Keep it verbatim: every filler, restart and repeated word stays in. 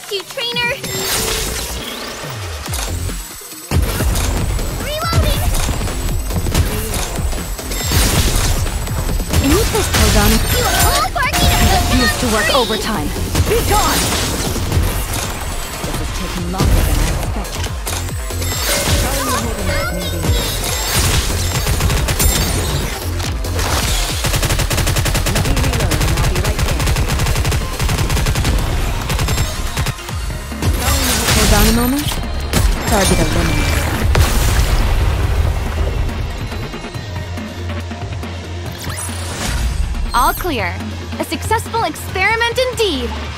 missed you, trainer! Reloading! Eat this, Sawano. You all barking at the Used to work overtime. Be gone! This is taking longer than I expected. Try me holding up, maybe. Let me reload and I'll be right there. Hold on a moment. Target eliminated. All clear. A successful experiment indeed.